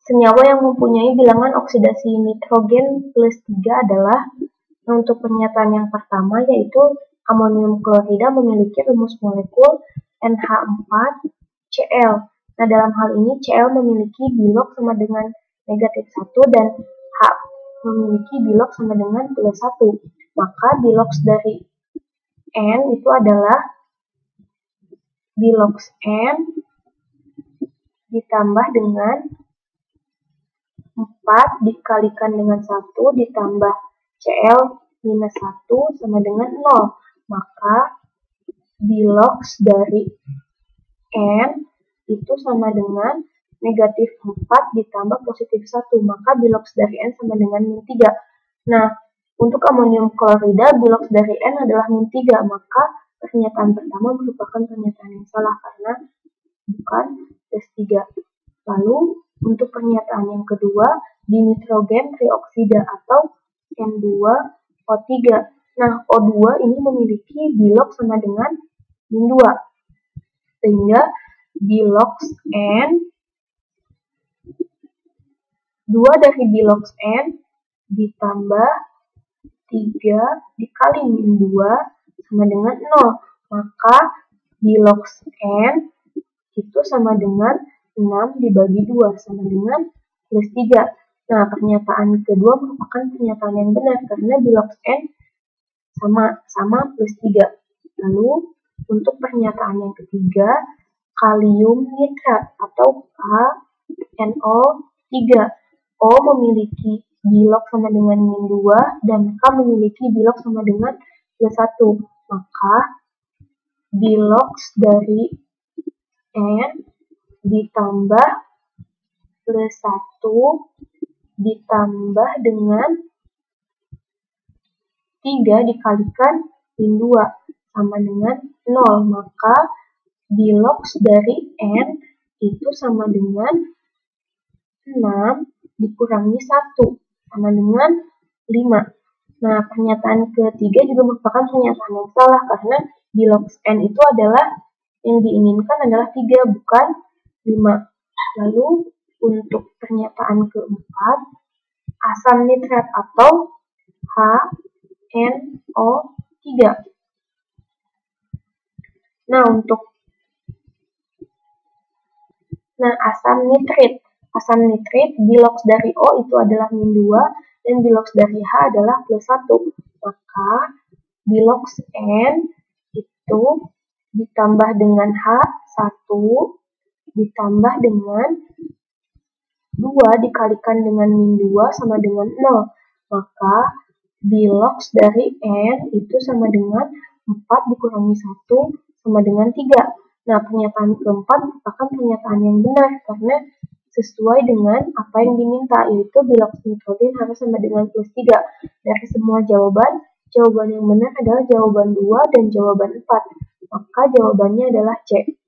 senyawa yang mempunyai bilangan oksidasi nitrogen plus 3 adalah, untuk pernyataan yang pertama yaitu amonium klorida memiliki rumus molekul NH4Cl. Nah, dalam hal ini Cl memiliki bilog sama dengan negatif 1 dan H memiliki bilog sama dengan plus 1. Maka bilog dari N itu adalah bilog N ditambah dengan 4 dikalikan dengan 1 ditambah Cl minus 1 sama dengan 0. Maka bilog dari N itu sama dengan negatif 4 ditambah positif 1. Maka bilog dari N sama dengan min 3. Nah, untuk amonium klorida bilog dari N adalah min 3. Maka pernyataan pertama merupakan pernyataan yang salah karena bukan plus 3. Lalu untuk pernyataan yang kedua, dinitrogen trioksida atau N2O3. Nah, O2 ini memiliki bilog sama dengan min 2. Sehingga bilog N 2 dari bilog N ditambah 3 dikali min 2 sama dengan 0. Maka bilog N itu sama dengan 6 dibagi 2 sama dengan plus 3. Nah, pernyataan kedua merupakan pernyataan yang benar karena bilog N sama plus 3. Lalu, untuk pernyataan yang ketiga, kalium nitrat atau KNO3. O memiliki bilog sama dengan min 2 dan K memiliki bilog sama dengan plus 1. Maka bilog dari N ditambah plus 1 ditambah dengan 3 dikalikan min 2 sama dengan 0. Maka bilog dari N itu sama dengan 6 dikurangi 1 sama dengan 5. Nah, pernyataan ketiga juga merupakan pernyataan yang salah karena bilog N itu adalah yang diinginkan adalah 3 bukan 5. Lalu untuk pernyataan keempat, asam nitrat atau HNO3. Asam nitrit bilog dari O itu adalah min 2 dan bilog dari H adalah plus 1. Maka bilog N itu ditambah dengan H1 ditambah dengan 2 dikalikan dengan min 2 sama dengan 0. Maka bilog dari N itu sama dengan 4 dikurangi 1 sama dengan 3. Nah, pernyataan keempat merupakan pernyataan yang benar karena sesuai dengan apa yang diminta, yaitu bilog nitrogen harus sama dengan plus 3. Dari semua jawaban yang benar adalah jawaban 2 dan jawaban 4. Maka jawabannya adalah C.